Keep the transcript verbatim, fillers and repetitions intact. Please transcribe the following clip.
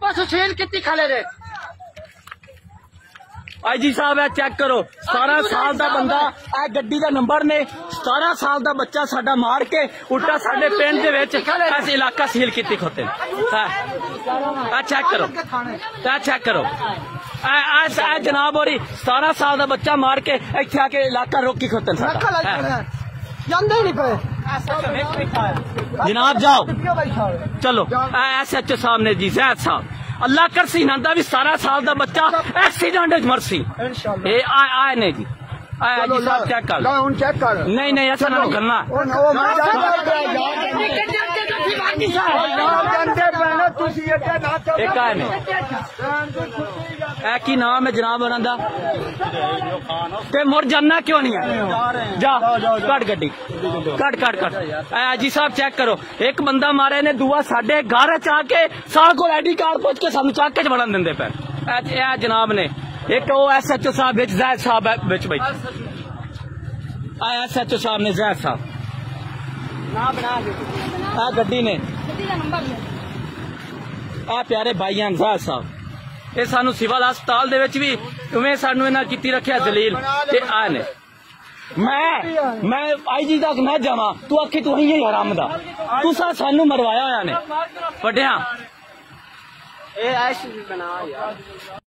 सुशील कितनी खले रे आई जी साहब चेक करो सतारह साल का बंदा ए गड्डी का नंबर ने सतारह साल का बच्चा साडा मार के उल्टा साडे पिंड दे विच इस इलाका सील कीती खोते आ चेक करो आ चेक करो आ जनाब और सतारह साल का बच्चा मार के इत्थे आके इलाका रोकी खोते जनाब जाओ चलो एस एच ओ साहब ने जी जैद साहब अल्लाह कर सी नंदा भी सतारह साल का बच्चा एक्सीडेंट मरसी ए आए ने जी आया जी साहब चेक कर चेक कर नहीं नहीं ऐसा ना करना एक आए ने ए की नाम है जनाब उन्होंने ते मुड़ जाना क्यों नहीं है जा कट गड्डी कट कट कट जी साहब चेक करो एक बंदा मारे ने दुआ साडे घर च आके साल को आई डी कार्ड पुछ के सानू चाके च वड़न दिंदे पे ए जनाब ने एक वो एस एच ओ साहब बिच जैद साहब बिच भाई एस एच ओ साहब ने जैद साहब आ गड्डी ने आ प्यारे भाई जैद साहब ये सानू सिविल हस्पताल दे विच भी उवें सानू इन्हां कीती रखिया जलील ते आ ने मैं मैं आई जी तक मैं जावा तू आखी तू ही हराम दा तू सा सानू मरवाया होया ने वड्डिया ए ऐश बना यार।